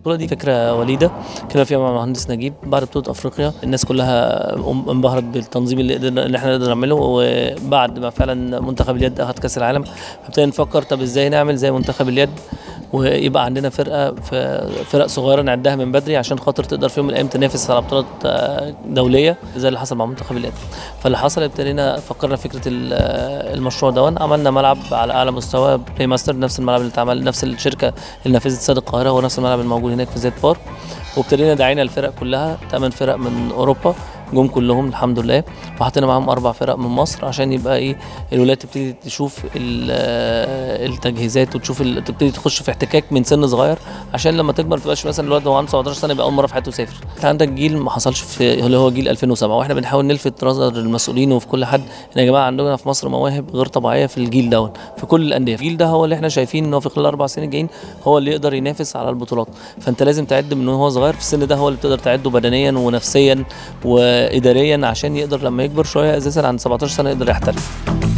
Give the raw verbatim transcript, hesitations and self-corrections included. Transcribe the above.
البطوله دي فكره وليده كده فيها مع المهندس نجيب. بعد بطوله افريقيا الناس كلها انبهرت بالتنظيم اللي قدرنا اللي احنا نقدر نعمله، وبعد ما فعلا منتخب اليد اخذ كاس العالم ابتدينا نفكر طب ازاي نعمل زي منتخب اليد ويبقى عندنا فرقه في فرق صغيره نعدها من بدري عشان خاطر تقدر في يوم من الايام تنافس على بطولات دوليه زي اللي حصل مع منتخب اليد. فاللي حصل ابتدينا فكرنا فكره المشروع ده، عملنا ملعب على اعلى مستوى بلاي ماستر، نفس الملعب اللي اتعمل نفس الشركه اللي نفذت استاد القاهره هو نفس الملعب الموجود هناك في زيت بارك. وابتدينا دعينا الفرق كلها، ثمان فرق من اوروبا جم كلهم الحمد لله، وحطينا معاهم اربع فرق من مصر عشان يبقى ايه الولاد تبتدي تشوف التجهيزات وتشوف تبتدي تخش في احتكاك من سن صغير، عشان لما تكبر ما تبقاش مثلا الولد وهو عنده سبعتاشر سنه يبقى اول مره في حياته يسافر. انت عندك جيل ما حصلش في اللي هو جيل ألفين وسبعة، واحنا بنحاول نلفت نظر المسؤولين وفي كل حد ان يا جماعه عندنا في مصر مواهب غير طبيعيه في الجيل ده في كل الانديه. الجيل ده هو اللي احنا شايفين ان هو في خلال الاربع سنين الجايين هو اللي يقدر ينافس على البطولات، فانت لازم تعد من هو صغير في السن ده، هو اللي بتقدر تعده بدنيا ونفسيا واداريا عشان يقدر لما يكبر شويه اساسا عند سبعتاشر سنه يقدر يحترف.